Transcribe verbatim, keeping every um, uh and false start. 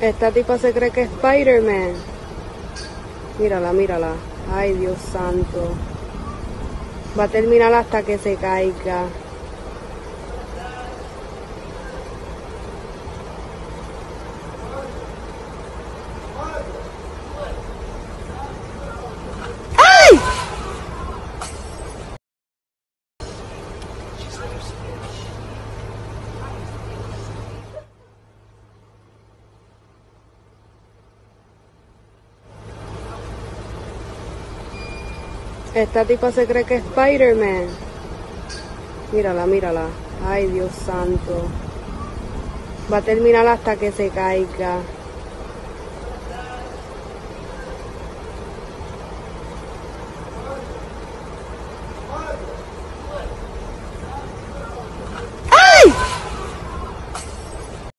Esta tipa se cree que es Spider-Man. Mírala, mírala. Ay, Dios santo. Va a terminar hasta que se caiga. ¡Ay! Esta tipa se cree que es Spider-Man. Mírala, mírala. Ay, Dios santo. Va a terminar hasta que se caiga.